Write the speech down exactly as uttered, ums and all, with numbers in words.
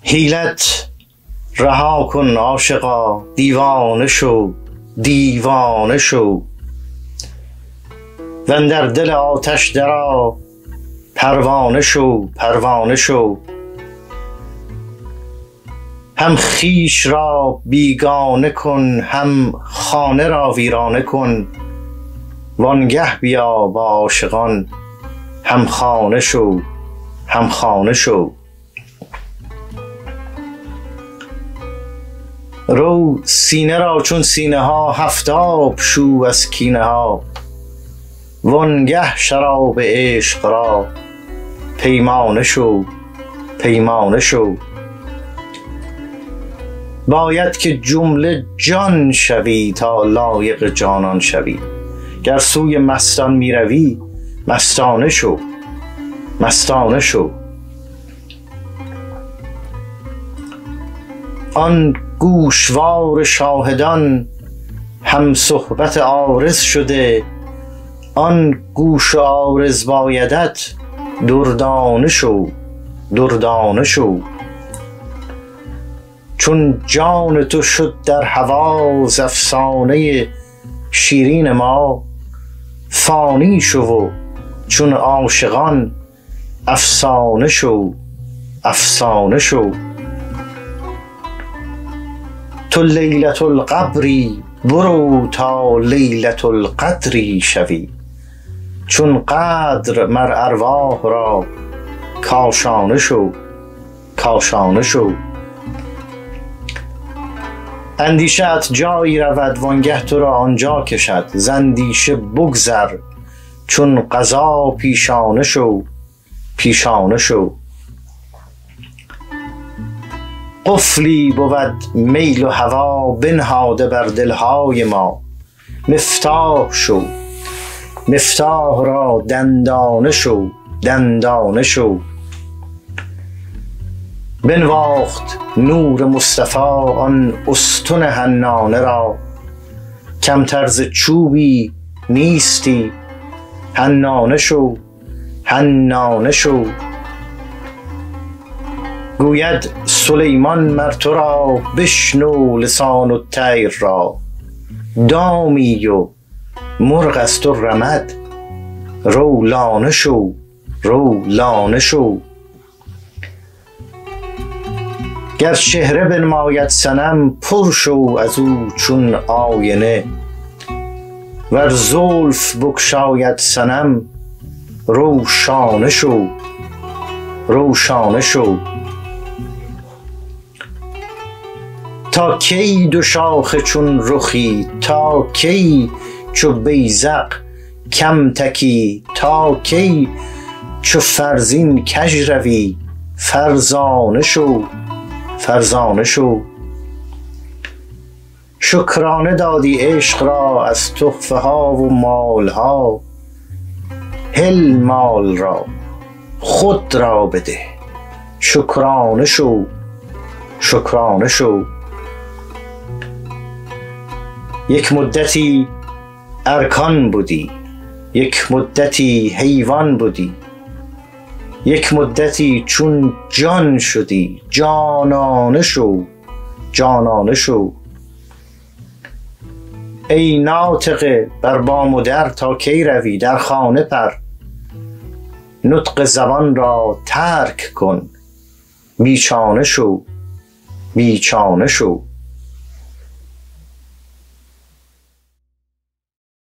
حیلت رها کن عاشقا، دیوانه شو دیوانه شو، واندر دل آتش درآ، پروانه شو پروانه شو. هم خویش را بیگانه کن، هم خانه را ویرانه کن، وانگه بیا با عاشقان، هم خانه شو هم خانه شو. رو سینه را چون سینه ها، هفتاب شو از کینه ها، وانگه شراب عشق را، پیمانه شو پیمانه شو. باید که جمله جان شوی تا لایق جانان شوی، گر سوی مستان می روی، مستانه شو مستانه شو. آن گوشوار شاهدان هم صحبت عارض شده، آن گوش عارض بایدت، دردانه شو دردانه شو. چون جان تو شد در هوا، ز افسانه شیرین ما، فانی شو و چون عاشقان، افسانه شو افسانه شو. تو لیلة القبری، برو تا لیلة القدری شوی، چون قدر مر ارواح را، کاشانه شو کاشانه شو. اندیشه ات جایی رود، وانگه تو را آنجا کشد، ز اندیشه بگذر، چون قضا پیشانه شو پیشانه شو. قفلی بود میل و هوا، بنهاده بر دلهای ما، مفتاح شو مفتاح را دندانه شو دندانه شو. بنواخت نور مصطفی آن استن حنانه را، کمتر ز چوبی نیستی، حنانه شو حنانه شو. گوید سلیمان مر تو را، بشنو لسان الطیر را، دامی و مرغ است و رمد، رو لانه شو رو لانه شو. گر چهره بنماید صنم، پر شو از او چون آینه، ور زلف بگشاید صنم، روشانه شو روشانه شو. تا کی دو شاخه چون رخی، تا کی چو بیذق کم تکی، تا کی چو فرزین کژ روی، فرزانه شو فرزانه شو. شکرانه دادی عشق را، از تحفه ها و مال ها، هل مال را خود را بده، شکرانه شو شکرانه شو. یک مدتی ارکان بودی، یک مدتی حیوان بودی، یک مدتی چون جان شدی، جانانه شو جانانه شو. ای ناطق بر بام و در، تا کی روی در خانه پر، نطق زبان را ترک کن، بیچانه شو بیچانه شو.